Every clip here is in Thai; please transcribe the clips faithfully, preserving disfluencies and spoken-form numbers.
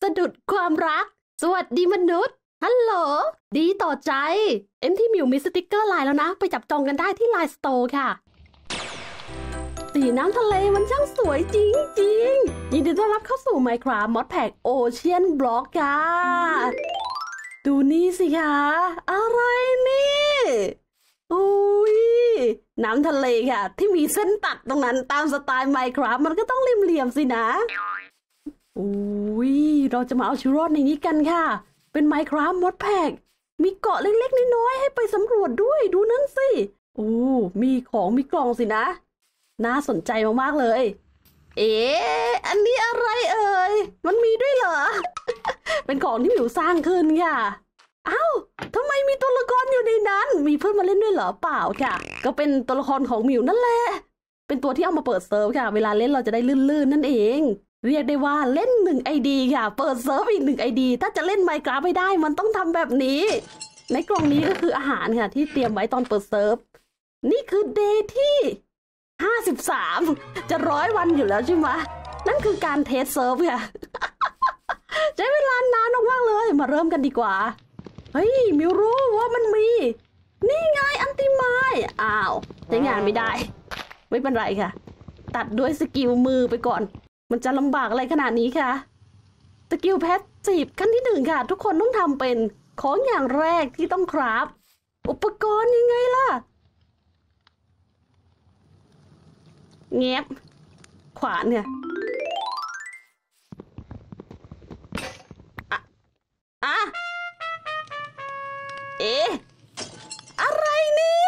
สะดุดความรักสวัสดีมนุษย์ฮัลโหลดีต่อใจเอ็มที่มิวมีสติกเกอร์ไลน์แล้วนะไปจับจองกันได้ที่ไลน์สโตร์ค่ะสีน้ำทะเลมันช่างสวยจริงๆยินดีต้อนรับเข้าสู่ Minecraft Mod Pack Ocean Block ค่ะดูนี่สิคะอะไรนี่อุ้ยน้ำทะเลค่ะที่มีเส้นตัดตรงนั้นตามสไตล์ Minecraft มันก็ต้องเหลี่ยมๆสินะอุ้ยเราจะมาเอาชีวิตรอดในนี้กันค่ะเป็น Minecraft Mod Pack มีเกาะเล็กๆน้อยๆให้ไปสำรวจด้วยดูนั่นสิโอ้มีของมีกล่องสินะน่าสนใจมากๆเลยเอ๊ะอันนี้อะไรเอ่ยมันมีด้วยเหรอ เป็นของที่หมิวสร้างขึ้นค่ะเอ้าทำไมมีตัวละครอยู่ในนั้นมีเพื่อนมาเล่นด้วยเหรอเปล่าค่ะก็เป็นตัวละครของหมิวนั่นแหละเป็นตัวที่เอามาเปิดเซิร์ฟค่ะเวลาเล่นเราจะได้ลื่นๆนั่นเองเรียกได้ว่าเล่นหนึ่งไอดีค่ะเปิดเซิร์ฟอีกหนึ่งไอดีถ้าจะเล่น Minecraft ไม่ได้มันต้องทำแบบนี้ในกล่องนี้ก็คืออาหารค่ะที่เตรียมไว้ตอนเปิดเซิร์ฟนี่คือเดย์ที่ห้าสิบสามจะร้อยวันอยู่แล้วใช่ไหมนั่นคือการเทสเซิร์ฟค่ะ ใช้เวลานานมากๆเลยมาเริ่มกันดีกว่าเฮ้ยมิวรู้ว่ามันมีนี่ไงอันติไมอ้าวใช้งานไม่ได้ไม่เป็นไรค่ะตัดด้วยสกิลมือไปก่อนมันจะลำบากอะไรขนาดนี้ค่ะสกิลแพสซีฟขั้นที่หนึ่งค่ะทุกคนต้องทำเป็นของอย่างแรกที่ต้องคราฟอุปกรณ์ยังไงล่ะเงียบขวานเนี่ยอะอะเอ๊ะอะไรนี่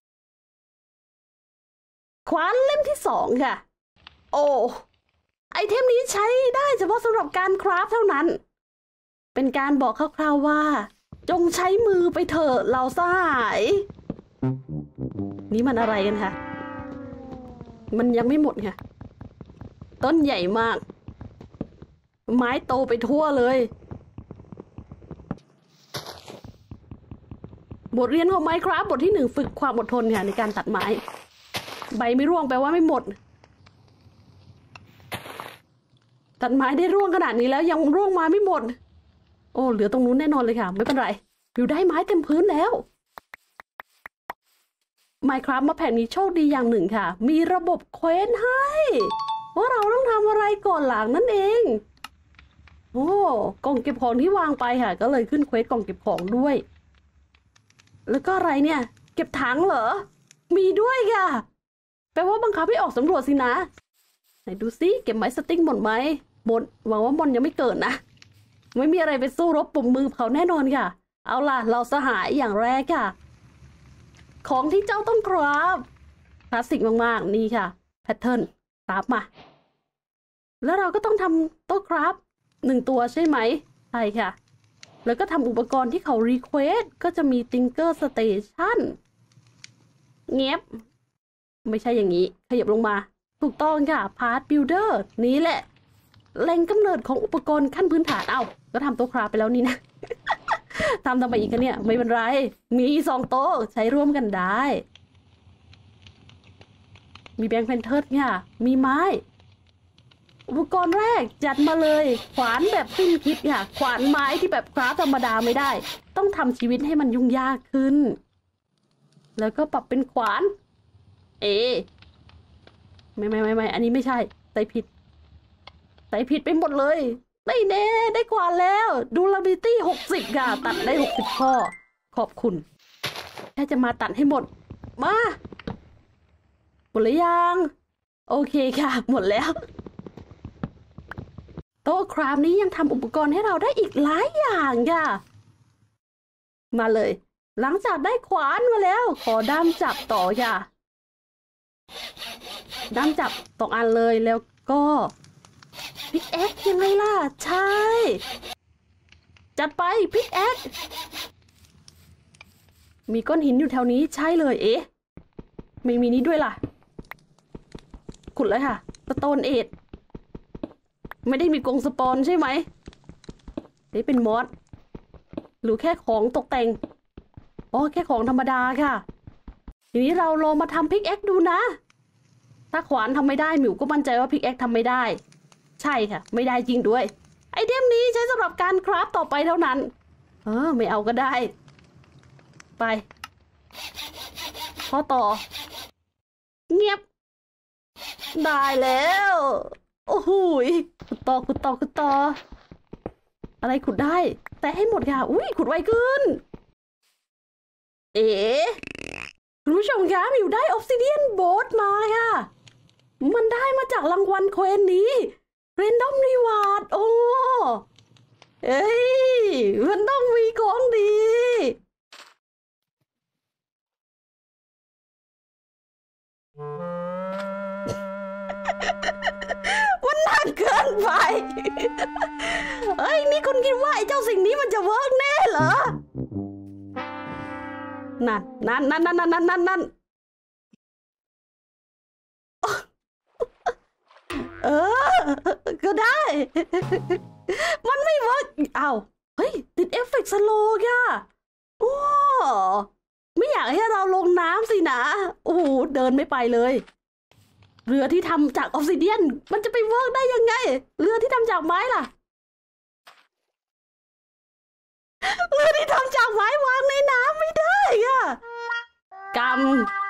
ขวานเล่มที่สองค่ะโอ้ไอเทมนี้ใช้ได้เฉพาะสำหรับการคราฟเท่านั้นเป็นการบอกคร่าวๆว่าจงใช้มือไปเถอะเราสหายนี่มันอะไรกันคะมันยังไม่หมดค่ะต้นใหญ่มากไม้โตไปทั่วเลยบทเรียนของ Minecraft บทที่หนึ่งฝึกความอดทนค่ะในการตัดไม้ใบไม่ร่วงแปลว่าไม่หมดตัดไม้ได้ร่วงขนาดนี้แล้วยังร่วงไม้ไม่หมดโอ้เหลือตรงนู้นแน่นอนเลยค่ะไม่เป็นไรอยู่ได้ไม้เต็มพื้นแล้ว Minecraft มาแผ่นนี้โชคดีอย่างหนึ่งค่ะมีระบบเควสให้ว่าเราต้องทำอะไรก่อนหลังนั่นเองโอ้กล่องเก็บของที่วางไปค่ะก็เลยขึ้นเควสกล่องเก็บของด้วยแล้วก็อะไรเนี่ยเก็บถังเหรอมีด้วยค่ะแปลว่าบังคับให้ออกสำรวจสินะไหนดูซิเก็บไม้สติ๊กหมดไหมหมดหวังว่าบอลยังไม่เกิดนะไม่มีอะไรไปสู้รบปุ่มมือเขาแน่นอนค่ะเอาล่ะเราสหายอย่างแรกค่ะของที่เจ้าต้องคราฟคลาสสิกมากๆนี่ค่ะแพทเทิร์นคราฟมาแล้วเราก็ต้องทำโต๊ะคราฟหนึ่งตัวใช่ไหมใช่ค่ะแล้วก็ทำอุปกรณ์ที่เขารีเควสก็จะมีติงเกอร์สเตชันเงียบไม่ใช่อย่างนี้ขยับลงมาถูกต้องค่ะพาร์ทบิลเดอร์นี้แหละแหล่งกำเนิดของอุปกรณ์ขั้นพื้นฐานเอาก็ทำโต๊ะคราฟไปแล้วนี่นะ ทำทำไปอีกกันเนี่ยไม่เป็นไรมีสองโต๊ะใช้ร่วมกันได้มีแบงค์เพนเทิร์ดค่ะมีไม้อุปกรณ์แรกจัดมาเลยขวานแบบสิ้นคิดค่ะขวานไม้ที่แบบคราฟธรรมดาไม่ได้ต้องทำชีวิตให้มันยุ่งยากขึ้นแล้วก็ปรับเป็นขวานเอไม่ไม่ไม่ไม่อันนี้ไม่ใช่ใส่ผิดใส่ผิดไปหมดเลยได้แน่ได้ขวานแล้วดูลาบิตี้หกสิบค่ะตัดได้หกสิบข้อขอบคุณแค่จะมาตัดให้หมดมาหมดหรือยังโอเคค่ะหมดแล้วโต๊ะคราฟนี้ยังทำอุปกรณ์ให้เราได้อีกหลายอย่างค่ะมาเลยหลังจากได้ขวานมาแล้วขอด้ามจับต่อค่ะด้ามจับตกอันเลยแล้วก็พิกแอคยังไงล่ะใช่จัดไปพิกแอคมีก้อนหินอยู่แถวนี้ใช่เลยเอ๊ะไม่มีนี้ด้วยล่ะขุดเลยค่ะสโตนเอทไม่ได้มีกรงสปอนใช่ไหมนี่เป็นมอสหรือแค่ของตกแต่งอ๋อแค่ของธรรมดาค่ะทีนี้เราลองมาทำพิกแอคดูนะถ้าขวานทำไม่ได้หมิวก็มั่นใจว่าพิกแอคทำไม่ได้ใช่ค่ะไม่ได้จริงด้วยไอเทมนี้ใช้สำหรับการคราฟต่อไปเท่านั้นเออไม่เอาก็ได้ไปพอต่อเงียบได้แล้วโอ้โหขุดต่อขุดต่อขุดต่ออะไรขุดได้แต่ให้หมดค่ะอุ้ยขุดไวขึ้นเอ๋คุณผู้ชมคะมิวได้ออฟซิเดียนโบสมาค่ะมันได้มาจากรางวัลเควสนี้เรนดอมรีวาร์ดโอ้เอ้ยมันต้องมีของดีมันหนักเกินไปเฮ้ยนี่คุณคิดว่าไอ้เจ้าสิ่งนี้มันจะเวิร์กแน่เหรอนั่นนั่นนั่นนั่นนั่นนั่นนั่นเออก็ได้มันไม่เวิร์กเอาเฮ้ยติดเอฟเฟกต์สโลว์ค่ะโอ้ไม่อยากให้เราลงน้ำสินะโอ้โหเดินไม่ไปเลยเรือที่ทำจากออฟซิเดียนมันจะไปเวิร์กได้ยังไงเรือที่ทำจากไม้ล่ะเรือที่ทำจากไม้วางในน้ำไม่ได้อะกรรม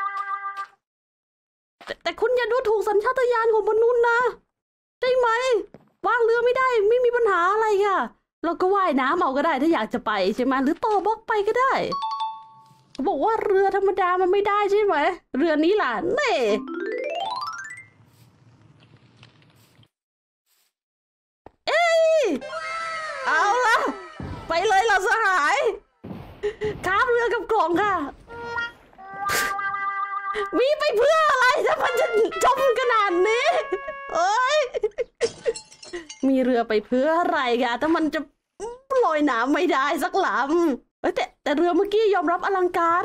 แต่แต่คุณอย่าดูถูกสัญชาตญาณของมนุษย์นะใช่ไหมวางเรือไม่ได้ไม่มีปัญหาอะไรค่ะเราก็ว่ายน้ำเอาก็ได้ถ้าอยากจะไปใช่ไหมหรือต่อบล็อกไปก็ได้เขาบอกว่าเรือธรรมดามันไม่ได้ใช่ไหมเรือนี้ล่ะเน่เอ้ยเอาละไปเลยเราสหายข้ามเรือกับกล่องค่ะมีไปเพื่ออะไรถ้ามันจะจมขนาดนี้เอ้ยมีเรือไปเพื่ออะไรค่ะถ้ามันจะลอยน้ำไม่ได้สักลำแต่แต่เรือเมื่อกี้ยอมรับอลังการ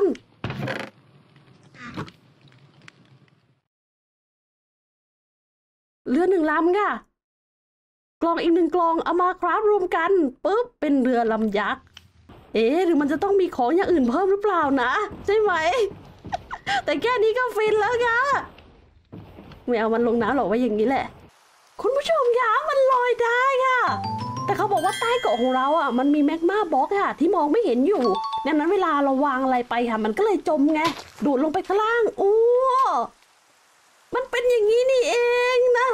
เรือหนึ่งลำค่ะกล่องอีกหนึ่งกล่องเอามาคราฟรวมกันปุ๊บเป็นเรือลำยักษ์เอ๊ะหรือมันจะต้องมีของอย่างอื่นเพิ่มหรือเปล่านะใช่ไหมแต่แค่นี้ก็ฟินแล้วค่ะไม่เอามันลงน้ำหรอกว่าอย่างนี้แหละคุณผู้ชมคะมันลอยได้ค่ะแต่เขาบอกว่าใต้เกาะของเราอ่ะมันมีแมกมาบล็อกค่ะที่มองไม่เห็นอยู่ดังนั้นเวลาเราวางอะไรไปค่ะมันก็เลยจมไงดูดลงไปข้างล่างโอ้มันเป็นอย่างนี้นี่เองนะ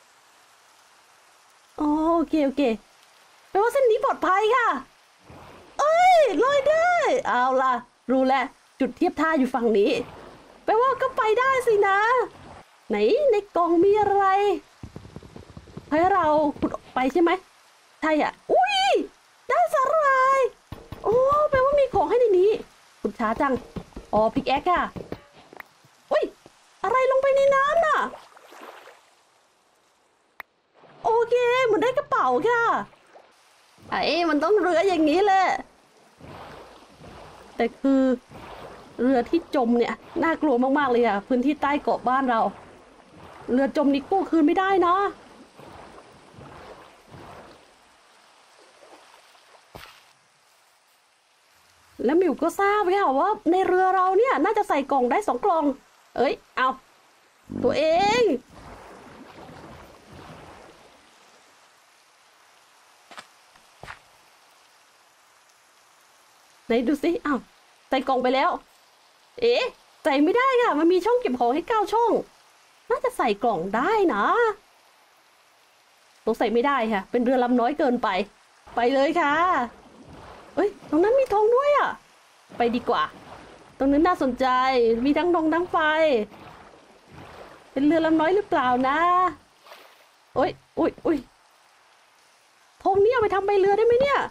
โอเคโอเคแปลว่าเส้นนี้ปลอดภัยค่ะเอ้ยลอยได้เอาล่ะรู้แล้วจุดเทียบท่าอยู่ฝั่งนี้แปลว่าก็ไปได้สินะไหนในกล่องมีอะไรให้เราขุดออกไปใช่ไหมใช่อ่ะอุ้ยได้สาหร่ายโอ้แปลว่ามีของให้ในนี้ขุดช้าจังอ๋อพิกแอคค่ะอุ้ยอะไรลงไปในน้ำน่ะโอเคเหมือนได้กระเป๋าค่ะไอ้มันต้องเรืออย่างนี้แหละแต่คือเรือที่จมเนี่ยน่ากลัวมากๆเลยอ่ะพื้นที่ใต้เกาะบ้านเราเรือจมนี่กู้คืนไม่ได้นะแล้วมิวก็ทราบค่ะว่าในเรือเราเนี่ยน่าจะใส่กล่องได้สองกล่องเอ้ยเอาตัวเองไหนดูสิอ้าวใส่กล่องไปแล้วเอ๊ะใส่ไม่ได้ค่ะมันมีช่องเก็บของให้เก้าช่องน่าจะใส่กล่องได้นะต้องใส่ไม่ได้ค่ะเป็นเรือลำน้อยเกินไปไปเลยค่ะเอ้ยตรงนั้นมีธงด้วยอ่ะไปดีกว่าตรงนั้นน่าสนใจมีทั้งธงทั้งไฟเป็นเรือลำน้อยหรือเปล่านะโอ้ยอุ้ยอุ้ยธงนี้เอาไปทำใบเรือได้ไหมเนี่ย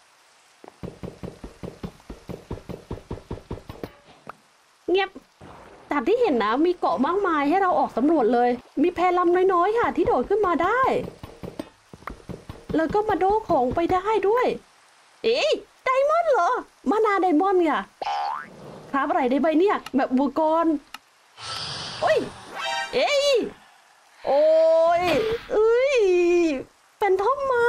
เงียบจากที่เห็นนะมีเกาะมากมายให้เราออกสำรวจเลยมีแพลำน้อยๆค่ะที่โดดขึ้นมาได้แล้วก็มาโดของไปได้ด้วยเอ๊ะไดมอนด์เหรอมานาไดมอนด์ค่ะครับอะไรได้ใบเนี่ยแบบอุปกรณ์โอ้ยเอ้ยโอ้ยเอ้ยเป็นท่อมมา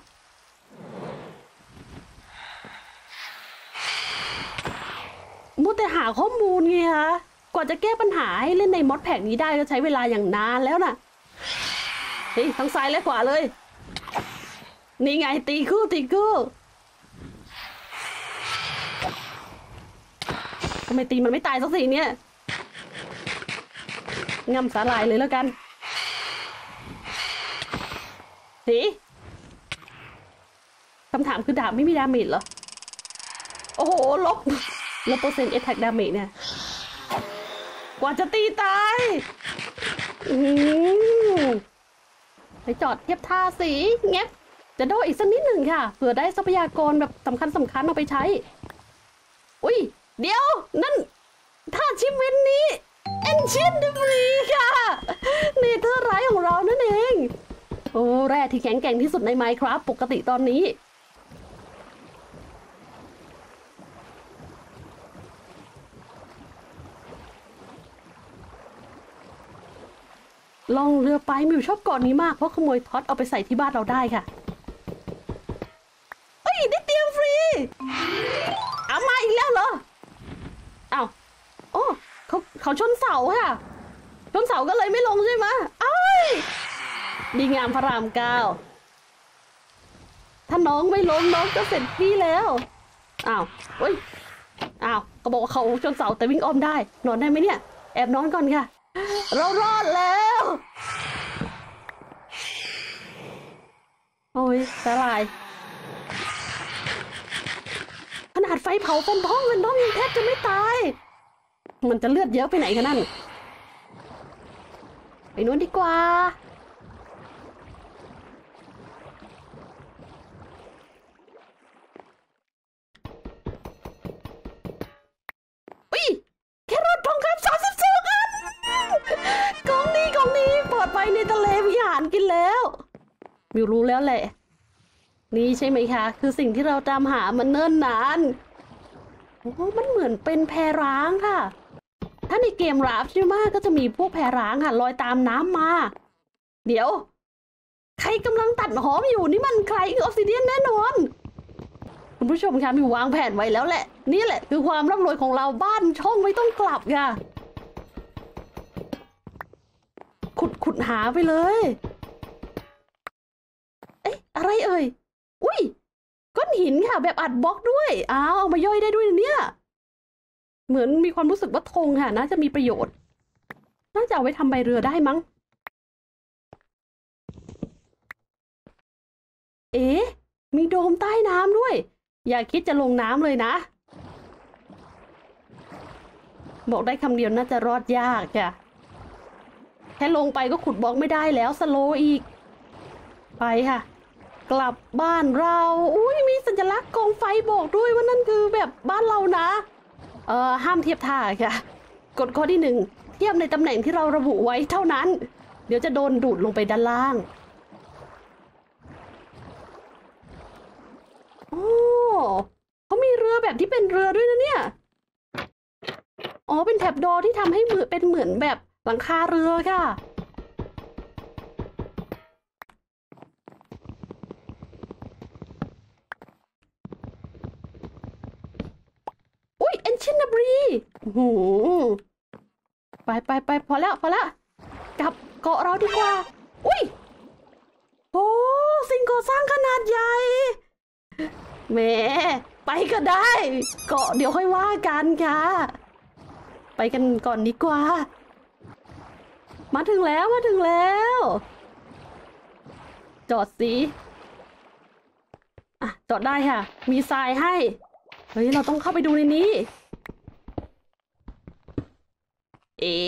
มัวแต่หาข้อมูลไงคะกว่าจะแก้ปัญหาให้เล่นในมอดแพ็กนี้ได้ก็ใช้เวลาอย่างนานแล้วนะเฮ้ยทั้งซ้ายและขวาเลยนี่ไงตีคู่ตีคู่ทำไมตีมันไม่ตายสักทีเนี่ยงำสาลายเลยแล้วกันสิคำถามคือดาบไม่มีดาเมจเหรอโอ้โหลบลบเปอร์เซ็นต์ attack damage เนี่ยกว่าจะตีตายไปจอดเทียบท่าสีเงี้ยจะโดอีกสักนิดหนึ่งค่ะเผื่อได้ทรัพยากรแบบสำคัญสำคัญเอาไปใช้อุ้ยเดี๋ยวนั่นท่าชิมเวนนี้ Ancient Debris ค่ะเนเธอร์ไรท์ของเรานั่นเองโอ้แร่ที่แข็งแกร่งที่สุดใน Minecraft ปกติตอนนี้ลองเรือไปมิวชอบเกาะนี้มากเพราะขโมยท็อตเอาไปใส่ที่บ้านเราได้ค่ะเฮ้ยได้เตรียมฟรีเอามาอีกแล้วเหรออ้าวโอ้เขาเขาชนเสาค่ะชนเสาก็เลยไม่ลงใช่ไหมเอ้ยดีงามพระรามเก้าถ้าน้องไม่ล้มน้องก็เสร็จพี่แล้วอ้าวเฮ้ยอ้าวเขาบอกว่าเขาชนเสาแต่วิ่งอ้อมได้นอนได้ไหมเนี่ยแอบนอนก่อนค่ะเรารอดแล้วโอ้ยสลายขนาดไฟเผาเป็นท้องเป็นท้องยังแทบจะไม่ตายมันจะเลือดเยอะไปไหนกันนั่นไปนู้นดีกว่าอุ้ยแค่รถทองคำสามสิบสองอันกองนี้กองนี้ปลอดภัยในทะเลมีอาหารกินแล้วมิวรู้แล้วแหละนี่ใช่ไหมคะคือสิ่งที่เราตามหามันเนิ่นนานโอ้มันเหมือนเป็นแพร้างค่ะถ้าในเกมราฟใช่ไหมก็จะมีพวกแพร้างค่ะลอยตามน้ำมาเดี๋ยวใครกำลังตัดหอมอยู่นี่มันใครออฟซิเดียนแน่นอนคุณผู้ชมคะมีวางแผนไว้แล้วแหละนี่แหละคือความร่ำรวยของเราบ้านช่องไม่ต้องกลับค่ะขุดขุดหาไปเลยเอ๊ะอะไรเอ่ยอุ้ยก้อนหินค่ะแบบอัดบล็อกด้วยอ้าวเอามาย่อยได้ด้วยเนี่ยเหมือนมีความรู้สึกว่าธงค่ะน่าจะมีประโยชน์น่าจะเอาไว้ทำใบเรือได้มั้งเอ๊ะมีโดมใต้น้ำด้วยอย่าคิดจะลงน้ำเลยนะบอกได้คำเดียวน่าจะรอดยากค่ะแค่ลงไปก็ขุดบล็อกไม่ได้แล้วสโลอีกไปค่ะกลับบ้านเราอุ้ยมีสัญลักษณ์กองไฟบอกด้วยว่านั่นคือแบบบ้านเรานะเอ่อห้ามเทียบท่าค่ะกฎข้อที่หนึ่งเทียบในตำแหน่งที่เราระบุไว้เท่านั้นเดี๋ยวจะโดนดูดลงไปด้านล่างโอ้เขามีเรือแบบที่เป็นเรือด้วยนะเนี่ยอ๋อเป็นแถบดอที่ทำให้มือเป็นเหมือนแบบหลังคาเรือค่ะอุ้ยเอนชินนาบรีโอ้ไปไปไปพอแล้วพอแล้วกลับเกาะเราดีกว่าอุ้ยโอ้สิ่งก่อสร้างขนาดใหญ่แหมไปก็ได้เกาะเดี๋ยวค่อยว่ากันค่ะไปกันก่อนดีกว่ามาถึงแล้วมาถึงแล้วจอดสิอ่ะจอดได้ค่ะมีทรายให้เฮ้ยเราต้องเข้าไปดูในนี้เอ๋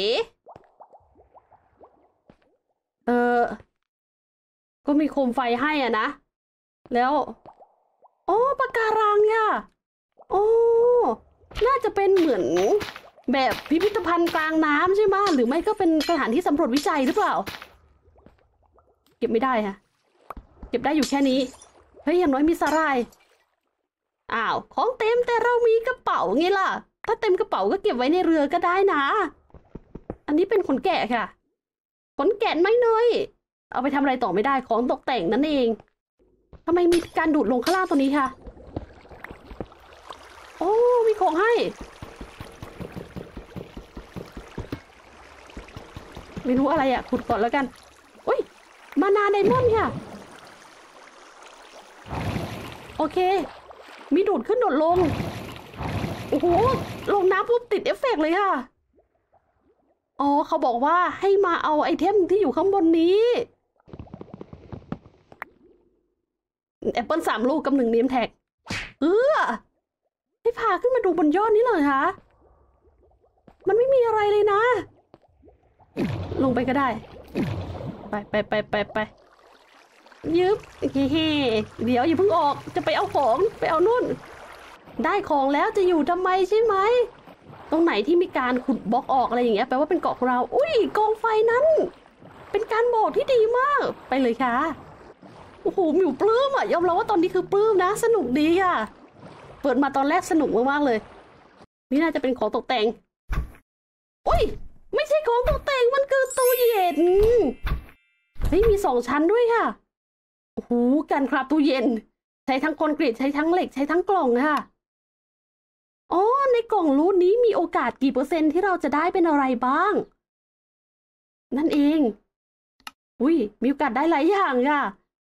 เออก็มีโคมไฟให้อ่ะนะแล้วโอ้ปะการังเนี่ยโอ้น่าจะเป็นเหมือนแบบพิพิธภัณฑ์กลางน้ำใช่ไหมหรือไม่ก็เป็นสถานที่สำรวจวิจัยหรือเปล่าเก็บไม่ได้ค่ะเก็บได้อยู่แค่นี้เฮ้ยอย่างน้อยมีสาหร่ายอ้าวของเต็มแต่เรามีกระเป๋าไงล่ะถ้าเต็มกระเป๋าก็เก็บไว้ในเรือก็ได้นะอันนี้เป็นขนแกะค่ะขนแกะไม่น้อยเอาไปทำอะไรต่อไม่ได้ของตกแต่งนั่นเองทำไมมีการดูดลงข้างล่างตัวนี้ค่ะโอ้มีของให้ไม่รู้อะไรอ่ะขุดก่อนแล้วกันอุ้ยมานาไดมอนด์ค่ะโอเคมีโดดขึ้นโดดลงโอ้โหลงน้ำปุ๊บติดเอฟเฟกต์เลยค่ะอ๋อเขาบอกว่าให้มาเอาไอเทมที่อยู่ข้างบนนี้แอปเปิลสามลูกกับหนึ่งเนมแท็กเออให้พาขึ้นมาดูบนยอดนี้เลยคะมันไม่มีอะไรเลยนะลงไปก็ได้ไปไปไปไปไปยึบเฮ้เดี๋ยวอย่าเพิ่งออกจะไปเอาของไปเอานู่นได้ของแล้วจะอยู่ทำไมใช่ไหมตรงไหนที่มีการขุดบล็อกออกอะไรอย่างเงี้ยแปลว่าเป็นเกาะของเราอุ้ยกองไฟนั้นเป็นการบอกที่ดีมากไปเลยค่ะโอ้โหมิวปลื้มอ่ะยอมรับว่าตอนนี้คือปลื้มนะสนุกดีอ่ะเปิดมาตอนแรกสนุกมากๆเลยนี่น่าจะเป็นของตกแต่งอุ้ยไม่ใช่ของตกแต่งมันคือตู้เย็นเฮ้ยมีสองชั้นด้วยค่ะโอ้โหการคราฟตู้เย็นใช้ทั้งคอนกรีตใช้ทั้งเหล็กใช้ทั้งกล่องค่ะอ๋อในกล่องรูทนี้มีโอกาสกี่เปอร์เซ็นต์ที่เราจะได้เป็นอะไรบ้างนั่นเองอุ้ยมีโอกาสได้หลายอย่างค่ะ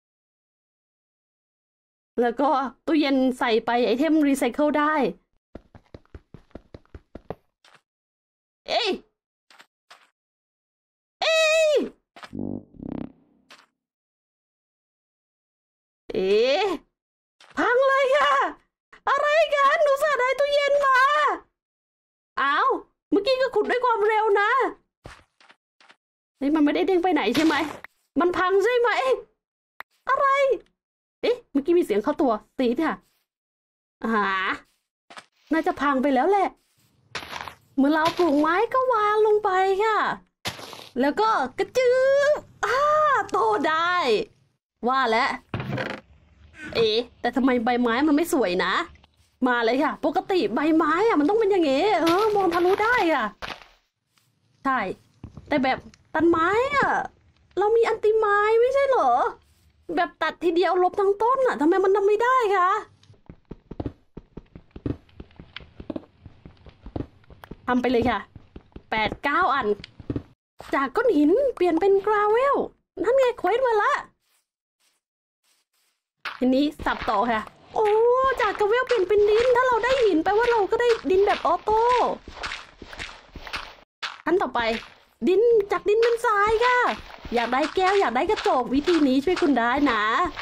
แล้วก็ตู้เย็นใส่ไปไอเทมรีไซเคิลได้เอ้ยเอ้ยเอ๊ะพังเลยค่ะอะไรกันหนูสาได้ตู้เย็นมาอ้าวเมื่อกี้ก็ขุดด้วยความเร็วนะนี่มันไม่ได้เด้งไปไหนใช่ไหมมันพังใช่ไหมอะไรเอ๊ะเมื่อกี้มีเสียงเข้าตัวสีค่ะอ่าน่าจะพังไปแล้วแหละเมื่อเราปลูกไม้ก็วางลงไปค่ะแล้วก็กระจืออ่าโตได้ว่าแล้วเอ๊ะแต่ทำไมใบไม้มันไม่สวยนะมาเลยค่ะปกติใบไม้อะมันต้องเป็นอย่างงี้เออมองทะลุได้ค่ะใช่แต่แบบตัดไม้อะเรามีอันติไม้ไม่ใช่เหรอแบบตัดทีเดียวลบทั้งต้นอะทำไมมันทำไม่ได้คะทำไปเลยค่ะแปดเก้าอันจากก้อนหินเปลี่ยนเป็นกราเวลนั่นไงเควสมาละทีนี้สับต่อค่ะโอ้จากกราเวลเปลี่ยนเป็นดินถ้าเราได้หินแปลว่าเราก็ได้ดินแบบออโต้ขั้นต่อไปดินจากดินเป็นทรายค่ะอยากได้แก้วอยากได้กระจกวิธีนี้ช่วยคุณได้นะ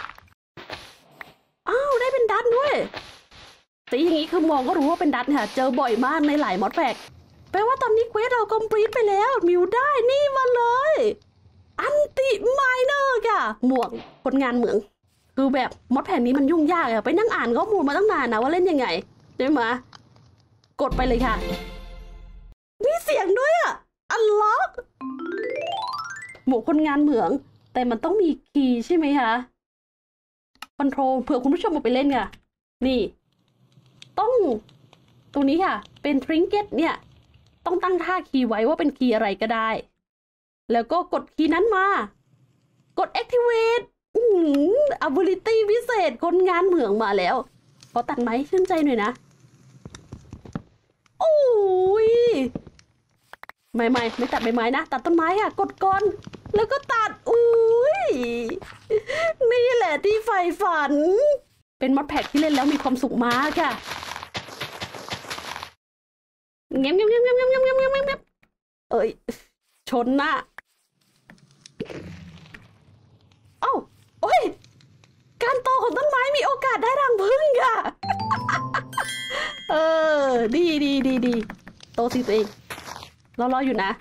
อ้าวได้เป็นดัตด้วยสีอย่างนี้คือมองก็รู้ว่าเป็นดัตค่ะเจอบ่อยมากในหลายมอดแพคแปลว่าตอนนี้เควสเราคอมพลีทไปแล้วมิวได้นี่มาเลยอันติไมเนอร์ค่ะหมวกคนงานเหมืองคือแบบมอดแพคนี้มันยุ่งยากอะไปนั่งอ่านข้อมูลมาตั้งนานนะว่าเล่นยังไงใช่ไหมกดไปเลยค่ะมีเสียงด้วยอะอันล็อกหมวกคนงานเหมืองแต่มันต้องมีคีย์ใช่ไหมคะคอนโทรลเผื่อคุณผู้ชมมาไปเล่นค่ะนี่ต้องตรงนี้ค่ะเป็นทริงเก็ตเนี่ยต้องตั้งท่าคีย์ไว้ว่าเป็นคีย์อะไรก็ได้แล้วก็กดคีย์นั้นมากด activate อืม ability พิเศษคนงานเหมืองมาแล้วขอตัดไม้ชื่นใจหน่อยนะโอ้ยไม่ไม่ไม่ตัดใบไม้นะตัดต้นไม้ค่ะกดก่อนแล้วก็ตัดอุ้ยนี่แหละที่ใฝ่ฝันเป็นมอดแพคที่เล่นแล้วมีความสุขมากค่ะเงี้ยเงี้ยเงี้ยเงี้ยเงี้ยเงี้ยเงี้ยเงี้ยเงี้ยเอ้ยชนน่ะเอ้าโอ้ยการโตของต้นไม้มีโอกาสได้รังผึ้งค่ะเออดีดีดีดีโตสิตัวเองรอรออยู่นะ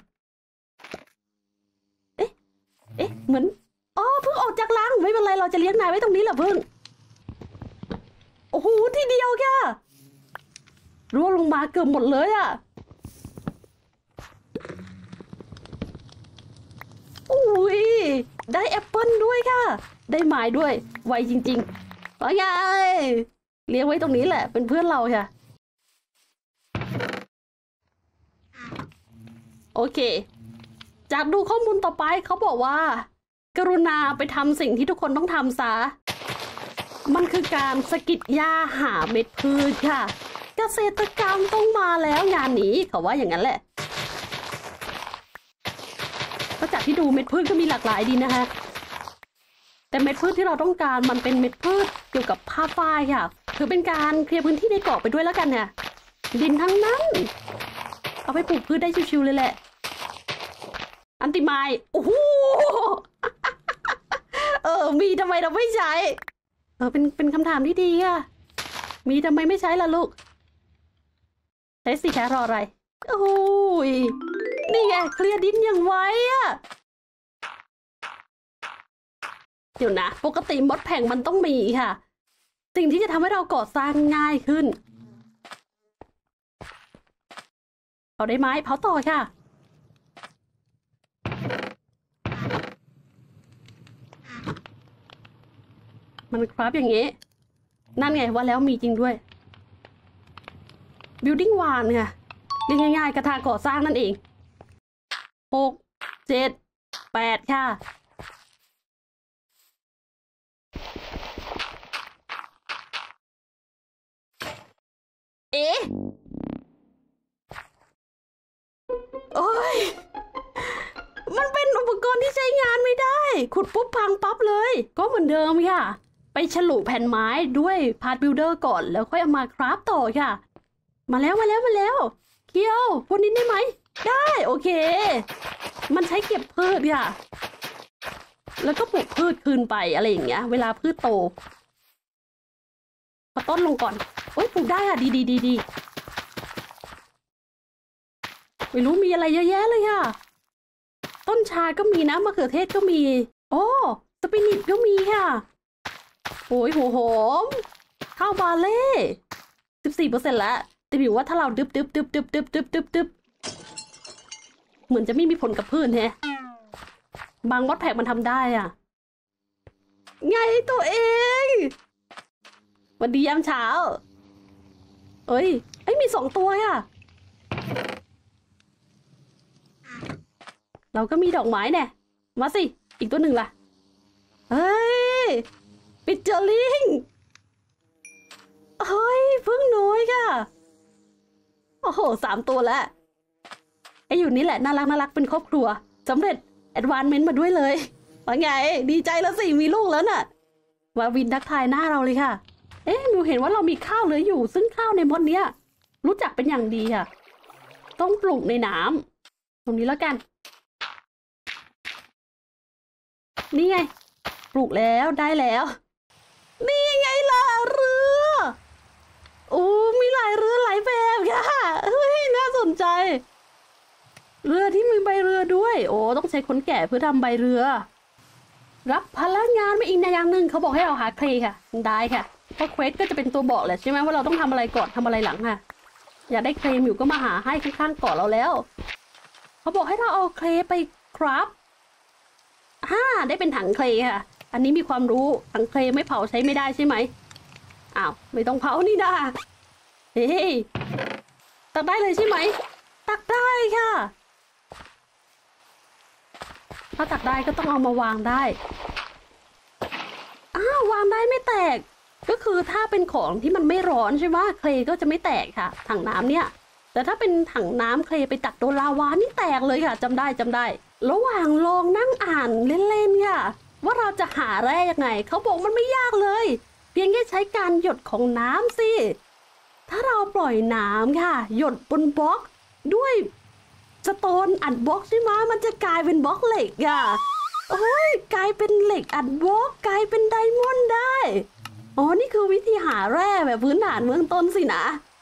เอ๊ะเอ๊ะเหมือนอ๋อเพิ่งออกจากรังไม่เป็นไรเราจะเลี้ยงนายไว้ตรงนี้แหละพึ่งโอ้โหทีเดียวค่ะร่วงลงมาเกือบหมดเลยอ่ะอุ้ยได้แอปเปิลด้วยค่ะได้ไม้ด้วยไวจริงๆว่าไงเลี้ยงไว้ตรงนี้แหละเป็นเพื่อนเราค่ะโอเคจากดูข้อมูลต่อไปเขาบอกว่ากรุณาไปทำสิ่งที่ทุกคนต้องทำซะมันคือการสกิดหญ้าหาเม็ดพืชค่ะเกษตรกรรมต้องมาแล้วงานนี้เขาว่าอย่างนั้นแหละก็จากที่ดูเม็ดพืชก็มีหลากหลายดีนะคะแต่แต่เม็ดพืชที่เราต้องการมันเป็นเม็ดพืชเกี่ยวกับผ้าฝ้ายค่ะถือเป็นการเคลียร์พื้นที่ในเกาะไปด้วยแล้วกันเนี่ยดินทั้งนั้นเอาไปปลูกพืชได้ชิวๆเลยแหละอันติไมล์โอ้โห เออมีทำไมเราไม่ใช้เออเป็นเป็นคำถามที่ดีค่ะมีทำไมไม่ใช้ล่ะลูกใช้สิแค่รออะไรโอ้ยนี่ไงเคลียร์ดินอย่างไวอะเดี๋ยวนะปกติมดแผงมันต้องมีค่ะสิ่งที่จะทำให้เราก่อสร้างง่ายขึ้นเอาได้ไหมเผาต่อค่ะมันครับอย่างงี้นั่นไงว่าแล้วมีจริงด้วย building วานค่ะเรียกง่ายๆกระทาก่อสร้างนั่นเองหกเจ็ดแปดค่ะเอ๊ะโอ้ยมันเป็นอุปกรณ์ที่ใช้งานไม่ได้ขุดปุ๊บพังปั๊บเลยก็เหมือนเดิมค่ะไปฉลุแผ่นไม้ด้วยพาร์ทบิลเดอร์ก่อนแล้วค่อยเอามาคราฟต่อค่ะมาแล้วมาแล้วมาแล้วเคียวพวกนี้ได้ไหมได้โอเคมันใช้เก็บพืชค่ะแล้วก็ปลูกพืชคืนไปอะไรอย่างเงี้ยเวลาพืชโตเอาต้นลงก่อนโอ้ยปลูกได้ค่ะดีดีดีดีไม่รู้มีอะไรเยอะแยะเลยค่ะต้นชาก็มีนะมะเขือเทศก็มีโอ้สปินิชก็มีค่ะโอ้ยหัวหอมข้าวบาเล่สิบสี่เปอร์เซ็นต์แล้วแต่ผิวว่าถ้าเราดึบดึบดึบดึบดึบดึบดึบดึบเหมือนจะไม่มีผลกับพืชแฮะบางมดแผกมันทำได้อ่ะไงตัวเองวันดียามเช้าเอ้ยไอ้มีสองตัวอ่ะเราก็มีดอกไม้แน่มาสิอีกตัวหนึ่งล่ะเฮ้ยปิดเจอลิงเฮ้ยเพิ่งน้อยค่ะโอ้โหสามตัวแล้วไอ้อยู่นี่แหละน่ารักน่ารักเป็นครอบครัวสำเร็จแอดวานเมนต์มาด้วยเลยว่าไงดีใจแล้วสิมีลูกแล้วน่ะวาวินทักทายหน้าเราเลยค่ะเอ๊ะหนูเห็นว่าเรามีข้าวเหลืออยู่ซึ่งข้าวในมดเนี้ยรู้จักเป็นอย่างดีค่ะต้องปลูกในน้ำตรงนี้แล้วกันนี่ไงปลูกแล้วได้แล้วนี่ไงล่ะเรือโอ้มีหลายเรือหลายแบบค่ะเฮ้ยน่าสนใจเรือที่มีใบเรือด้วยโอ้ต้องใช้คนแก่เพื่อทำใบเรือรับพลังงานมาอีกในอย่างหนึ่งเขาบอกให้เราหาเคลค่ะได้ค่ะเพราะเควสก็จะเป็นตัวบอกแหละใช่ไหมว่าเราต้องทำอะไรก่อนทำอะไรหลังค่ะอยากได้เคลมอยู่ก็มาหาให้ข้างๆเกาะเราแล้วเขาบอกให้เราเอาเคลไปครับฮ่าได้เป็นถังเคลค่ะอันนี้มีความรู้ถังเคลไม่เผาใช้ไม่ได้ใช่ไหมอ้าวไม่ต้องเผานี่นะเฮ้ยตักได้เลยใช่ไหมตักได้ค่ะถ้าตักได้ก็ต้องเอามาวางได้อ้าววางได้ไม่แตกก็คือถ้าเป็นของที่มันไม่ร้อนใช่ไหมเคลก็จะไม่แตกค่ะถังน้ำเนี่ยแต่ถ้าเป็นถังน้ำเคลไปตักโดนลาวานี่แตกเลยค่ะจำได้จำได้ระหว่างลองนั่งอ่านเล่นๆค่ะว่าเราจะหาแร่ยังไงเขาบอกมันไม่ยากเลยเพียงแค่ใช้การหยดของน้ำสิถ้าเราปล่อยน้ำค่ะหยดบนบล็อกด้วยสโตนอัดบล็อกใช่ไหมมันจะกลายเป็นบล็อกเหล็กอ่ะโอ้ยกลายเป็นเหล็กอัดบล็อกกลายเป็นไดมอนด์ได้อ๋อนี่คือวิธีหาแร่แบบพื้นฐานเบื้องต้นสินะ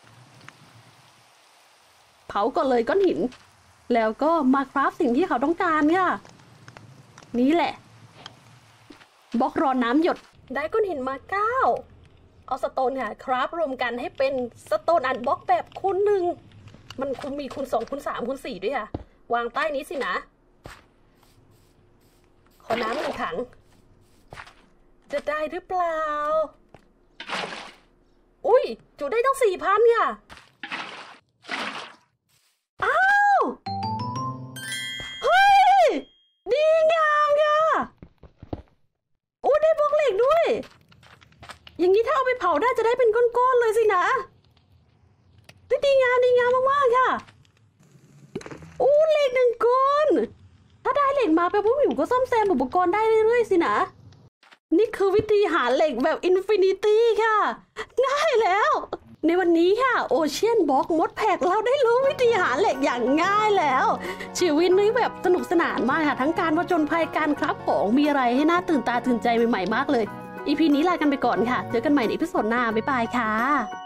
เผาก่อนเลยก้อนหินแล้วก็มาคราฟสิ่งที่เขาต้องการค่ะนี่แหละบล็อกรอน้ำหยดได้ก้อนหินมาเก้าเอาสโตนค่ะคราฟรวมกันให้เป็นสโตนอัดบล็อกแบบคูณหนึ่งมันคุณมีคูณสองคูณสามคูณสี่ด้วยค่ะวางใต้นี้สินะขอน้ำหนึ่งถังจะได้หรือเปล่าอุ้ยจุได้ตั้งสี่พันค่ะอ้าวเฮ้ยดีงามค่ะโอ้ได้บล็อกเหล็กด้วยอย่างนี้ถ้าเอาไปเผาได้จะได้เป็นก้อนๆเลยสินะดีงามดีงามมากๆค่ะโอ้เหล็กหนึ่งก้อนถ้าได้เหล็กมาไปพวกหมิวก็ซ่อมแซมอุปกรณ์ได้เรื่อยๆสินะนี่คือวิธีหาเหล็กแบบอินฟินิตี้ค่ะง่ายแล้วในวันนี้ค่ะโอเชียนบ็อกมดแพกเราได้รู้วิธีหาเหล็กอย่างง่ายแล้วชีวิตนี้แบบสนุกสนานมากค่ะทั้งการผจญภัยการคราฟของมีอะไรให้น่าตื่นตาตื่นใจใหม่ๆมากเลย อี พี นี้ลากันไปก่อนค่ะเจอกันใหม่ในอีพิโซดหน้าบ๊ายบายค่ะ